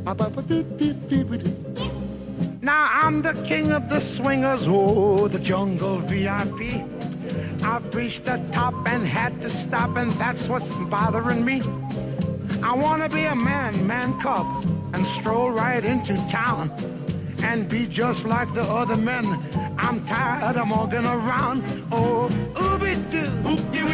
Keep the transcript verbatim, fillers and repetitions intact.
Now I'm the king of the swingers, oh, the jungle V I P. I've reached the top and had to stop, and that's what's bothering me. I wanna be a man, man cub, and stroll right into town and be just like the other men. I'm tired of walking around. Oh, ooby-doo.